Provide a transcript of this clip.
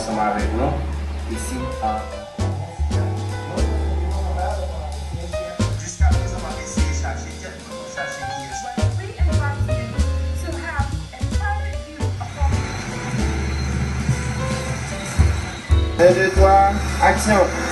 ensemble avec nous. Ici, jusqu'à présent, on va essayer de chercher quelqu'un, chercher qui est. We invite you to have a private view of 1, 2, 3, action!